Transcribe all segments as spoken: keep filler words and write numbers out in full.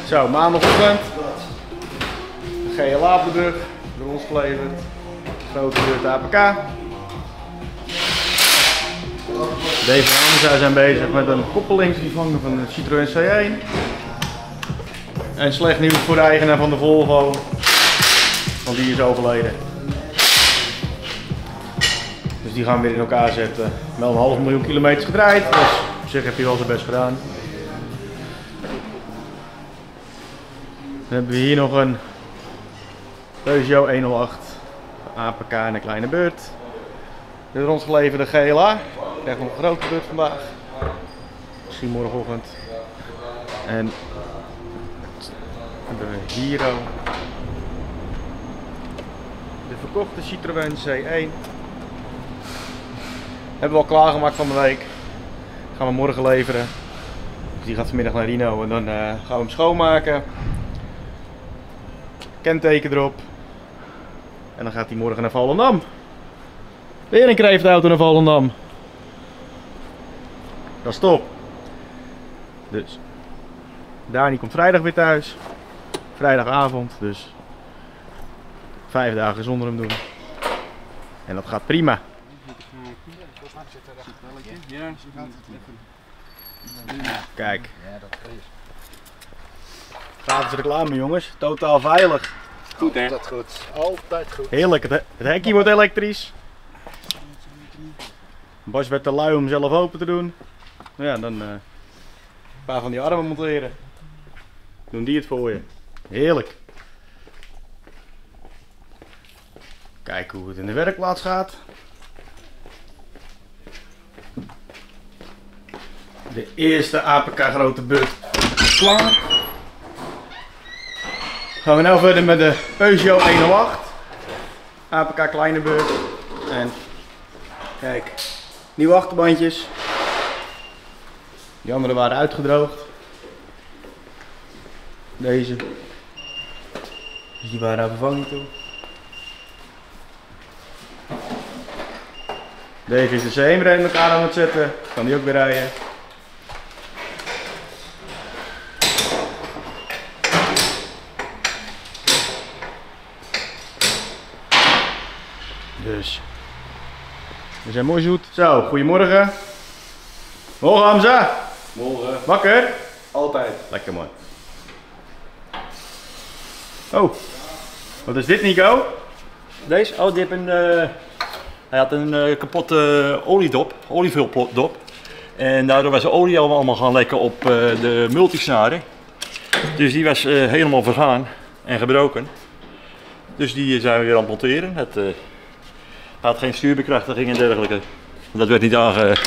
Zo, maandagochtend. G L A op de brug, door ons geleverd. Grote beurt A P K. Deze mannen zijn bezig met een koppelingsvervanger van de Citroën C één. En slecht nieuws voor de eigenaar van de Volvo, want die is overleden. Dus die gaan we weer in elkaar zetten. Wel een half miljoen kilometers gedraaid, dus op zich heb je wel zijn best gedaan. Dan hebben we hier nog een Peugeot honderdacht A P K en een kleine beurt. Dit is ons geleverde G L A. Ik krijg nog een grote beurt vandaag. Misschien morgenochtend. En hebben we hier ook de verkochte Citroën C één. Hebben we al klaargemaakt van de week. Gaan we morgen leveren. Dus die gaat vanmiddag naar Rino en dan uh, gaan we hem schoonmaken. Kenteken erop. En dan gaat hij morgen naar Volendam. Weer een kreeftauto naar Volendam. Dat is top. Dus Dani komt vrijdag weer thuis. Vrijdagavond, dus vijf dagen zonder hem doen. En dat gaat prima. Kijk. Gratis reclame jongens, totaal veilig. Goed hè? Altijd goed, altijd goed. Heerlijk, het, het hekje wordt elektrisch. Bas werd te lui om zelf open te doen. Nou ja, dan uh, een paar van die armen monteren. Doen die het voor je. Heerlijk. Kijk hoe het in de werkplaats gaat. De eerste A P K grote beurt is klaar. Gaan we nu verder met de Peugeot honderdacht. A P K kleine beurt. En kijk, nieuwe achterbandjes. Die andere waren uitgedroogd. Deze. Dus die waren naar vervanging toe. Dave is de C één in elkaar aan het zetten. Kan die ook weer rijden. Dus. We zijn mooi zoet. Zo, goedemorgen. Morgen Hamza. Morgen. Wakker? Altijd. Lekker man. Oh, wat is dit Nico? Deze? Oh, die heeft een, uh, hij had een uh, kapotte oliedop, olievuldop. En daardoor was de olie allemaal gaan lekken op uh, de multisnaren. Dus die was uh, helemaal vergaan en gebroken. Dus die zijn we weer aan het monteren. Het uh, had geen stuurbekrachtiging en dergelijke. Dat werd niet aange...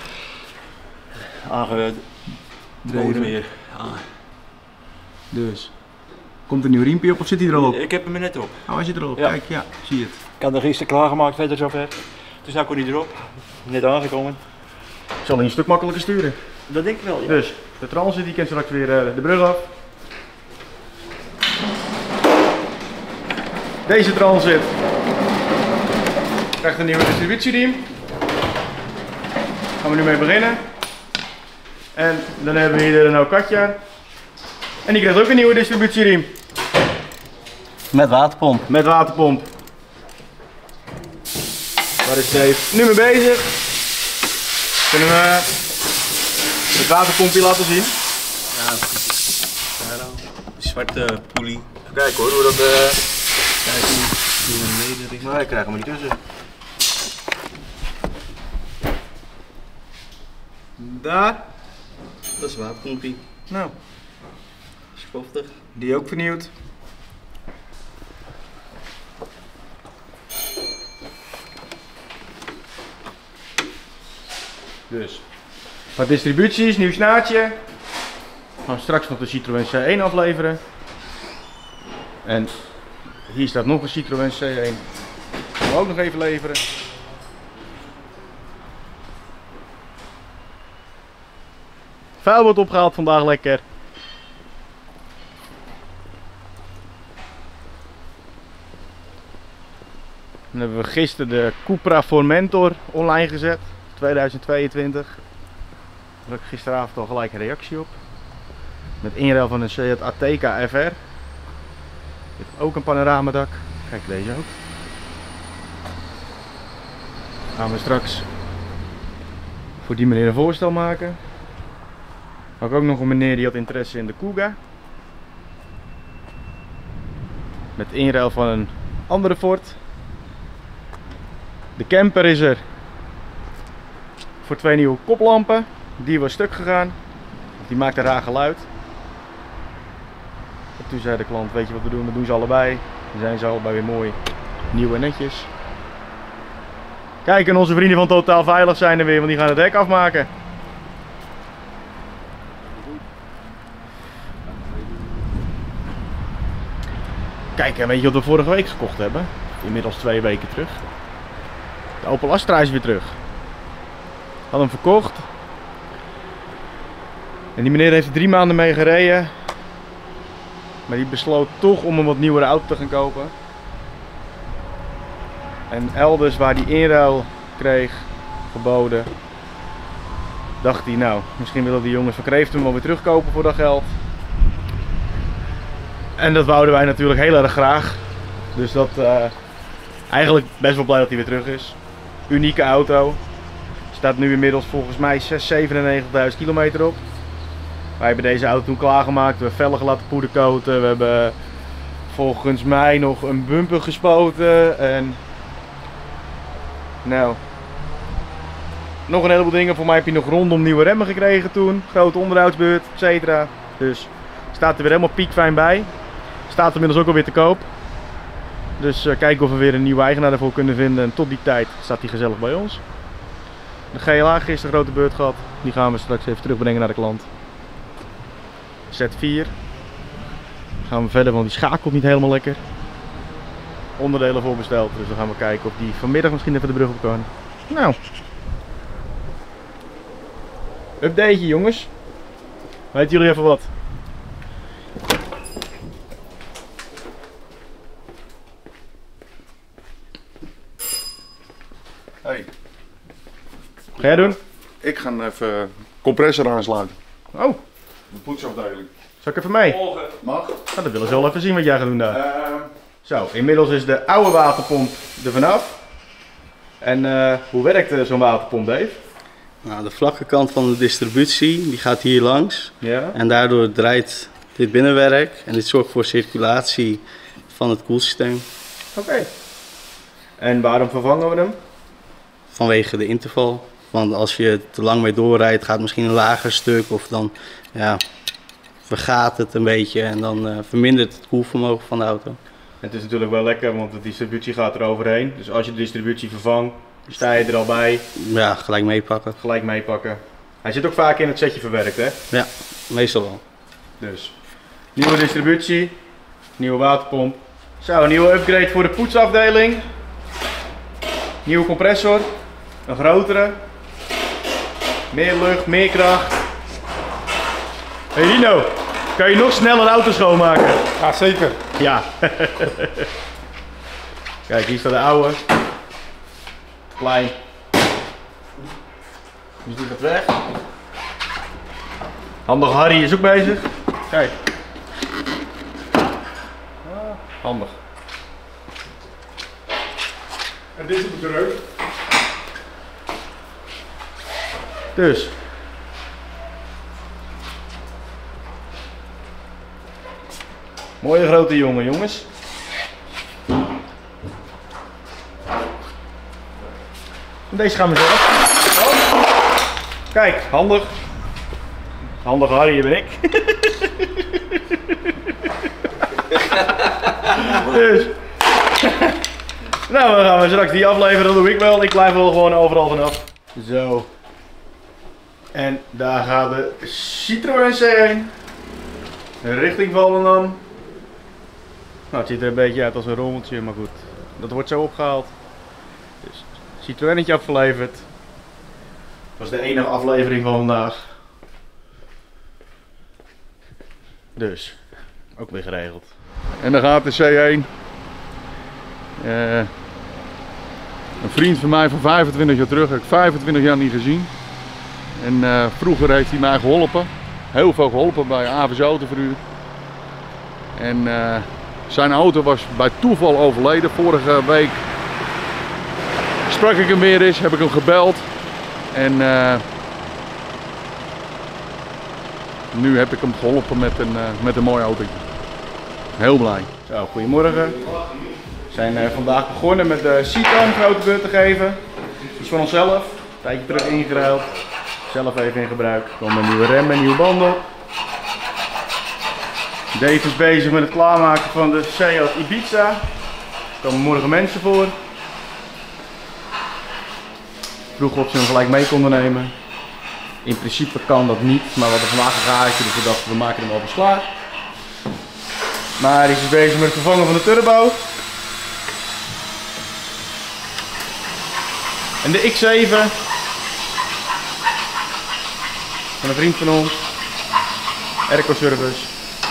aangedreven meer. Ah. Dus. Komt een nieuw riempje op of zit hij er al op? Ik heb hem er net op. Oh, hij zit er al op. Ja. Kijk, ja, zie je het. Ik had er gisteren klaargemaakt, verder zover. Dus nou kon hij erop. Net aangekomen. Zal hij een stuk makkelijker sturen. Dat denk ik wel, ja. Dus, de transit die kent straks weer uh, de brug af. Deze transit krijgt een nieuwe distributieriem. Daar gaan we nu mee beginnen. En dan hebben we hier een Katja. En die krijgt ook een nieuwe distributieriem. Met waterpomp. Met waterpomp. Waar is Dave nu mee bezig? Kunnen we het waterpompje laten zien? Ja, zwarte poelie. Even kijken hoor, hoe dat... Uh... Kijk hoe die naar beneden richt. Maar ik krijg hem niet tussen. Daar. Dat is waterpompie. Nou, Schoftig. die ook vernieuwd. Dus. Wat distributies, nieuw snaartje. Gaan we straks nog de Citroën C één afleveren. En hier staat nog een Citroën C één. Gaan we ook nog even leveren. Vuil wordt opgehaald vandaag lekker. Dan hebben we gisteren de Cupra Formentor online gezet. tweeduizend tweeëntwintig. Daar heb ik gisteravond al gelijk een reactie op. Met inruil van een Seat Ateca F R. Dit heeft ook een panoramadak. Kijk, deze ook. Gaan we straks voor die meneer een voorstel maken. Had ik ook nog een meneer die had interesse in de Kuga. Met inruil van een andere Ford. De camper is er voor twee nieuwe koplampen. Die was stuk gegaan. Die maakt een raar geluid. En toen zei de klant, weet je wat we doen? Dat doen ze allebei. Dan zijn ze allebei weer mooi nieuw en netjes. Kijk, en onze vrienden van Totaal Veilig zijn er weer, want die gaan het hek afmaken. Kijk, en weet je wat we vorige week gekocht hebben? Inmiddels twee weken terug. De Opel Astra is weer terug. Had hem verkocht. En die meneer heeft er drie maanden mee gereden. Maar die besloot toch om een wat nieuwere auto te gaan kopen. En elders waar hij inruil kreeg, geboden, dacht hij, nou, misschien willen die jongens van Kreeften wel weer terugkopen voor dat geld. En dat wouden wij natuurlijk heel erg graag. Dus dat, uh, eigenlijk best wel blij dat hij weer terug is. Unieke auto. Staat nu inmiddels volgens mij zeshonderdnegenenzeventigduizend zevenennegentigduizend kilometer op. Wij hebben deze auto toen klaargemaakt. We hebben velgen laten poedercoaten. We hebben volgens mij nog een bumper gespoten. En nou, nog een heleboel dingen. Voor mij heb je nog rondom nieuwe remmen gekregen toen. Grote onderhoudsbeurt, et cetera. Dus staat er weer helemaal piekfijn bij. Staat inmiddels ook alweer te koop. Dus uh, kijken of we weer een nieuwe eigenaar ervoor kunnen vinden. En tot die tijd staat hij gezellig bij ons. De G L A gisteren grote beurt gehad. Die gaan we straks even terugbrengen naar de klant. Z vier. Dan gaan we verder, want die schakelt niet helemaal lekker. Onderdelen voor besteld. Dus dan gaan we kijken of die vanmiddag misschien even de brug op kan. Nou. Updateje jongens. Weten jullie even wat? Hey. Ga jij doen? Ik ga even compressor aansluiten. Oh. De poetsafdeling. Zal ik even mee? Mag. Nou, dan willen ze wel even zien wat jij gaat doen daar. Uh, Zo, inmiddels is de oude waterpomp er vanaf. En uh, hoe werkt zo'n waterpomp, Dave? Nou, de vlakke kant van de distributie die gaat hier langs. Ja. En daardoor draait dit binnenwerk. En dit zorgt voor circulatie van het koelsysteem. Oké. Okay. En waarom vervangen we hem? Vanwege de interval. Want als je te lang mee doorrijdt, gaat misschien een lager stuk of dan ja, vergaat het een beetje en dan uh, vermindert het koelvermogen van de auto. Het is natuurlijk wel lekker, want de distributie gaat er overheen. Dus als je de distributie vervangt, sta je er al bij. Ja, gelijk meepakken. Gelijk meepakken. Hij zit ook vaak in het setje verwerkt, hè? Ja, meestal wel. Dus, nieuwe distributie, nieuwe waterpomp. Zo, een nieuwe upgrade voor de poetsafdeling. Nieuwe compressor, een grotere. Meer lucht, meer kracht. Hey Rino, kan je nog sneller auto schoonmaken? ja, zeker. Ja. Kijk, hier staat de oude. Klein. Dus die gaat weg. Handig Harry is ook bezig. Kijk. Handig. En dit is op de reuk. Dus. Mooie grote jongen, jongens. En deze gaan we zelf. Oh. Kijk, handig. Handig Harry, hier ben ik. Dus. Nou, dan gaan we straks die afleveren, dat doe ik wel. Ik blijf wel gewoon overal vanaf. Zo. En daar gaat de Citroën C één. Richting Volendam. Nou, het ziet er een beetje uit als een rommeltje, maar goed. Dat wordt zo opgehaald. Dus Citroënnetje afgeleverd. Dat was de enige aflevering van vandaag. Dus, ook weer geregeld. En dan gaat de C één. Uh, een vriend van mij van vijfentwintig jaar terug, heb ik vijfentwintig jaar niet gezien. En uh, vroeger heeft hij mij geholpen. heel veel geholpen bij A V S Autoverhuur. En uh, zijn auto was bij toeval overleden. Vorige week sprak ik hem weer eens, heb ik hem gebeld. En uh, nu heb ik hem geholpen met een, uh, met een mooi autootje. Heel blij. Zo, goedemorgen. We zijn uh, vandaag begonnen met de Citan grote beurt te geven. Iets van onszelf. Een tijdje terug ingeruild. Zelf even in gebruik. Er komen een nieuwe rem en nieuwe banden op. Dave is bezig met het klaarmaken van de Seat Ibiza. Er komen morgen mensen voor. Vroeg of ze hem gelijk mee konden nemen. In principe kan dat niet, maar we hadden vandaag een garage, dus we dachten we maken hem alvast klaar. Maar hij is bezig met het vervangen van de turbo. En de X zeven van een vriend van ons, Airco Service.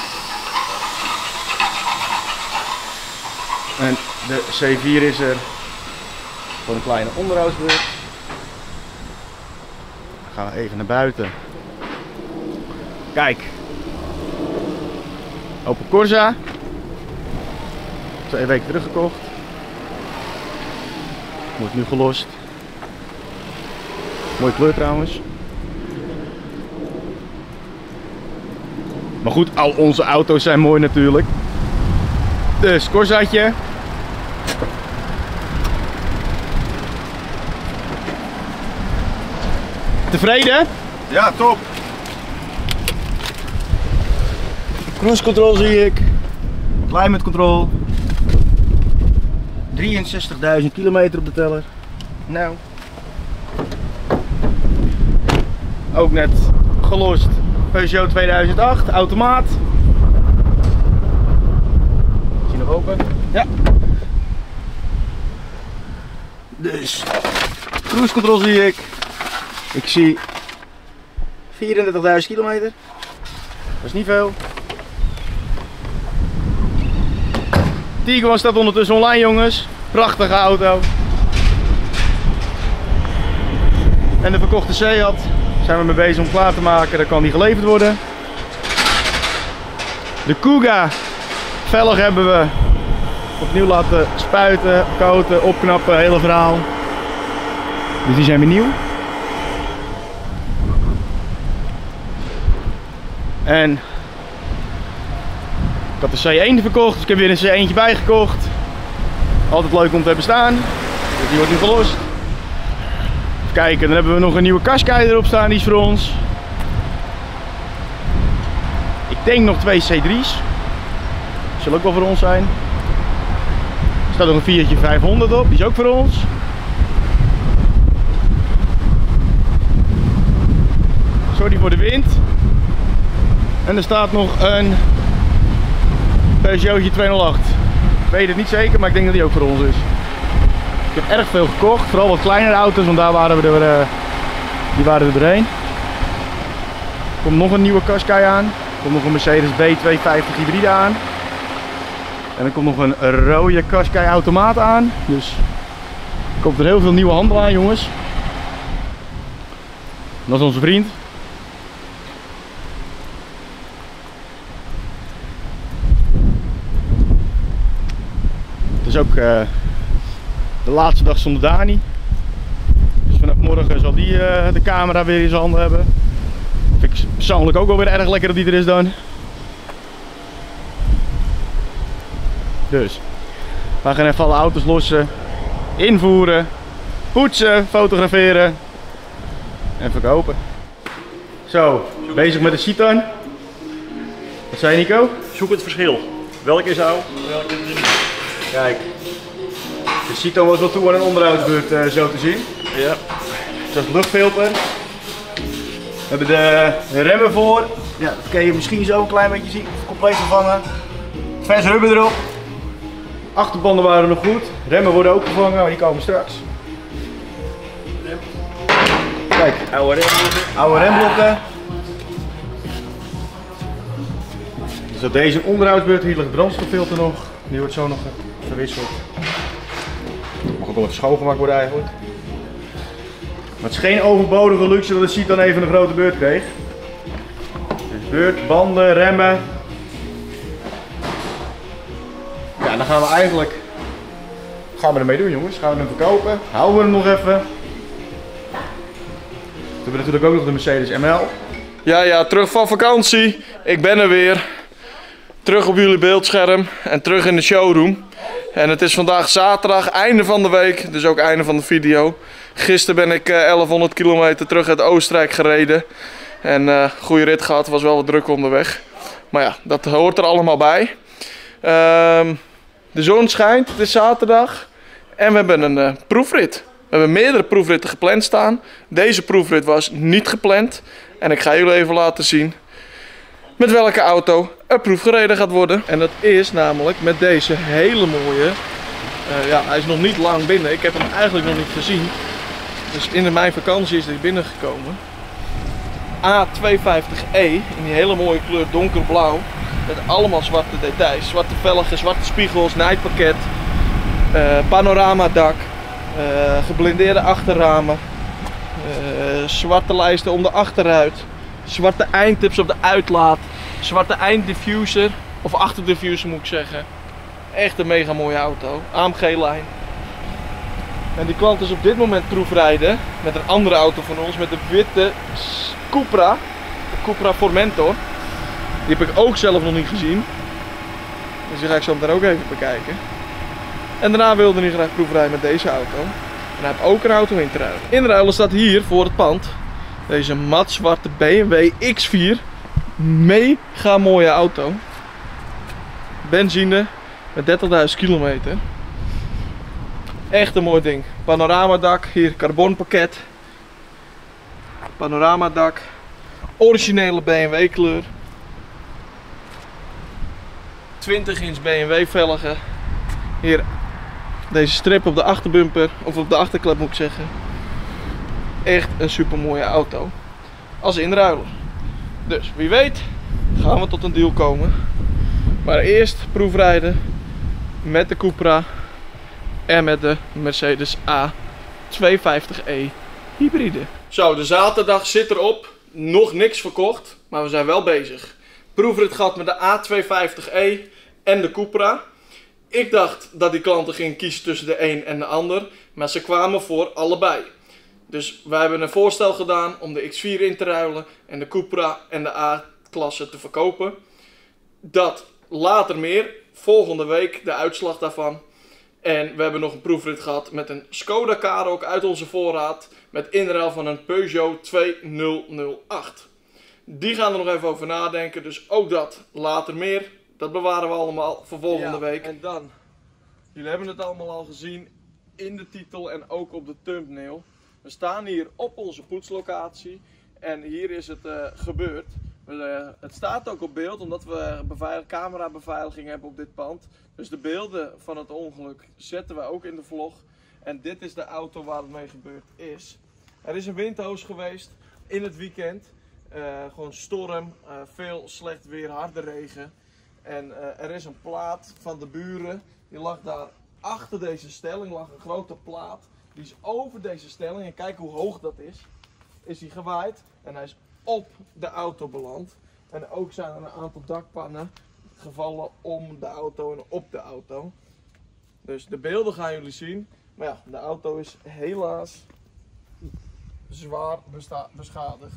En de C vier is er voor een kleine onderhoudsbeurt. Dan gaan we even naar buiten. Kijk. Opel Corsa. Twee weken teruggekocht. Wordt nu gelost. Mooie kleur trouwens. Maar goed, al onze auto's zijn mooi natuurlijk. Dus Corsaatje. Tevreden? Ja, top. Cruise control zie ik. Climate control. drieënzestigduizend kilometer op de teller. Nou. Ook net gelost. Peugeot tweeduizend acht, automaat. Is die nog open? Ja. Dus. Cruise control zie ik. Ik zie vierendertigduizend kilometer. Dat is niet veel. Tiguan staat ondertussen online, jongens. Prachtige auto. En de verkochte Seat zijn we mee bezig om klaar te maken. Dan kan die geleverd worden. De Kuga velg hebben we opnieuw laten spuiten, coaten, opknappen, hele verhaal. Dus die zijn weer nieuw. En ik had de C één verkocht, dus ik heb weer een C eentje bijgekocht. Altijd leuk om te hebben staan. Dus die wordt nu gelost. Even kijken, dan hebben we nog een nieuwe Qashqai erop staan, die is voor ons. Ik denk nog twee C drie's. Die zullen ook wel voor ons zijn. Er staat nog een Fiatje vijfhonderd op, die is ook voor ons. Sorry voor de wind. En er staat nog een Peugeotje tweehonderdacht. Ik weet het niet zeker, maar ik denk dat die ook voor ons is. Ik heb erg veel gekocht, vooral wat kleinere auto's, want daar waren we er, uh, die waren er doorheen. Er komt nog een nieuwe Qashqai aan. Er komt nog een Mercedes B tweehonderdvijftig hybride aan. En er komt nog een rode Qashqai automaat aan. Dus er komt er heel veel nieuwe handel aan, jongens. Dat is onze vriend. Het is ook uh, de laatste dag zonder Dani. Dus vanaf morgen zal die uh, de camera weer in zijn handen hebben. Vind ik persoonlijk ook wel weer erg lekker dat die er is dan. Dus we gaan even alle auto's lossen, invoeren, poetsen, fotograferen en verkopen. Zo, bezig met de Citan. Wat zei je, Nico? Zoek het verschil. Welke is oud, welke is niet. Kijk, de Citan was wel toe aan een onderhoudsbeurt, uh, zo te zien. Ja. Zoals luchtfilter. We hebben de, de remmen voor. Ja, dat kun je misschien zo een klein beetje zien. Compleet vervangen. Vers rubber erop. Achterbanden waren nog goed. Remmen worden ook vervangen, maar die komen straks. Kijk, oude remblokken. Oude remblokken. Dus op deze onderhoudsbeurt, hier ligt het brandstoffilter nog. Die wordt zo nog verwisseld. Mag ook wel even schoongemaakt worden eigenlijk. Maar het is geen overbodige luxe dat de Citan even een grote beurt kreeg. Dus Beurt, banden, remmen. Ja, dan gaan we eigenlijk gaan we ermee doen, jongens. Gaan we hem verkopen. Houden we hem nog even. We hebben natuurlijk ook nog de Mercedes M L. Ja, ja, terug van vakantie. Ik ben er weer. Terug op jullie beeldscherm en terug in de showroom. En het is vandaag zaterdag, einde van de week, dus ook einde van de video. Gisteren ben ik uh, elfhonderd kilometer terug uit Oostenrijk gereden. En uh, goede rit gehad, was wel wat druk onderweg. Maar ja, dat hoort er allemaal bij. Uh, de zon schijnt, het is zaterdag. En we hebben een uh, proefrit. We hebben meerdere proefritten gepland staan. Deze proefrit was niet gepland. En ik ga jullie even laten zien met welke auto er proef gereden gaat worden. En dat is namelijk met deze hele mooie. Uh, ja, hij is nog niet lang binnen. Ik heb hem eigenlijk nog niet gezien. Dus in mijn vakantie is hij binnengekomen. A tweehonderdvijftig E in die hele mooie kleur donkerblauw. Met allemaal zwarte details. Zwarte velgen, zwarte spiegels, naaipakket. Uh, panoramadak. Uh, geblindeerde achterramen. Uh, zwarte lijsten om de achteruit. Zwarte eindtips op de uitlaat. Zwarte einddiffuser. Of achterdiffuser moet ik zeggen. Echt een mega mooie auto. A M G-lijn. En die klant is op dit moment proefrijden met een andere auto van ons. Met de witte Cupra. De Cupra Formentor. Die heb ik ook zelf nog niet gezien. Dus die ga ik zo meteen ook even bekijken. En daarna wilde hij graag proefrijden met deze auto. En hij heeft ook een auto in te ruilen. In ruilen staat hier voor het pand deze matzwarte B M W X vier. Mega mooie auto. Benzine met dertigduizend kilometer. Echt een mooi ding. Panoramadak, hier carbonpakket. Panoramadak. Originele B M W kleur. twintig inch B M W velgen. Hier deze strip op de achterbumper, of op de achterklep moet ik zeggen. Echt een super mooie auto. Als inruiler. Dus wie weet gaan we tot een deal komen. Maar eerst proefrijden met de Cupra en met de Mercedes A tweehonderdvijftig E hybride. Zo, de zaterdag zit erop. Nog niks verkocht, maar we zijn wel bezig. Proefrit gehad met de A tweehonderdvijftig E en de Cupra. Ik dacht dat die klanten gingen kiezen tussen de een en de ander, maar ze kwamen voor allebei. Dus wij hebben een voorstel gedaan om de X vier in te ruilen en de Cupra en de A-klasse te verkopen. Dat later meer, volgende week de uitslag daarvan. En we hebben nog een proefrit gehad met een Skoda Karoq uit onze voorraad met inruil van een Peugeot tweeduizend acht. Die gaan er nog even over nadenken, dus ook dat later meer. Dat bewaren we allemaal voor volgende ja, week. En dan, jullie hebben het allemaal al gezien in de titel en ook op de thumbnail. We staan hier op onze poetslocatie en hier is het uh, gebeurd. We, uh, het staat ook op beeld omdat we beveilig, camerabeveiliging hebben op dit pand. Dus de beelden van het ongeluk zetten we ook in de vlog. En dit is de auto waar het mee gebeurd is. Er is een windhoos geweest in het weekend. Uh, gewoon storm, uh, veel slecht weer, harde regen. En uh, er is een plaat van de buren, die lag daar achter deze stelling, lag een grote plaat. Die is over deze stelling, en kijk hoe hoog dat is, is die gewaaid en hij is op de auto beland. En ook zijn er een aantal dakpannen gevallen om de auto en op de auto. Dus de beelden gaan jullie zien, maar ja, de auto is helaas zwaar beschadigd.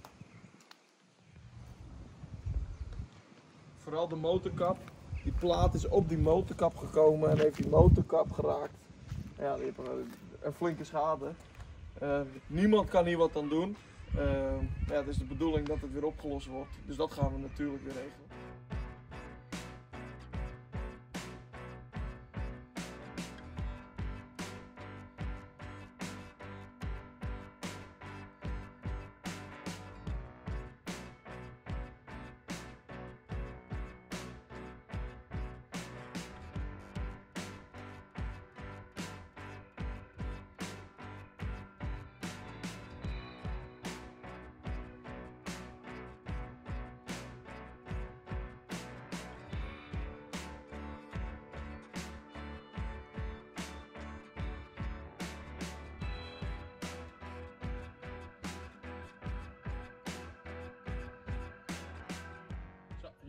Vooral de motorkap. Die plaat is op die motorkap gekomen en heeft die motorkap geraakt. Ja, die heeft een flinke schade. Uh, niemand kan hier wat aan doen. Uh, ja, het is de bedoeling dat het weer opgelost wordt. Dus dat gaan we natuurlijk weer regelen.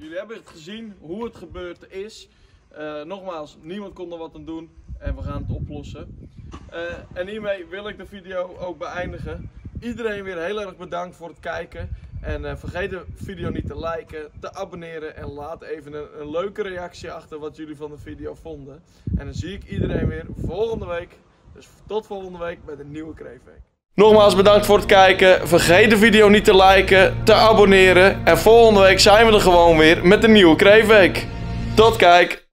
Jullie hebben het gezien hoe het gebeurd is. Uh, nogmaals, niemand kon er wat aan doen en we gaan het oplossen. Uh, en hiermee wil ik de video ook beëindigen. Iedereen weer heel erg bedankt voor het kijken. En uh, vergeet de video niet te liken, te abonneren en laat even een, een leuke reactie achter wat jullie van de video vonden. En dan zie ik iedereen weer volgende week. Dus tot volgende week bij de nieuwe Kreefweek. Nogmaals bedankt voor het kijken. Vergeet de video niet te liken, te abonneren. En volgende week zijn we er gewoon weer met de nieuwe Kreefweek. Tot kijk!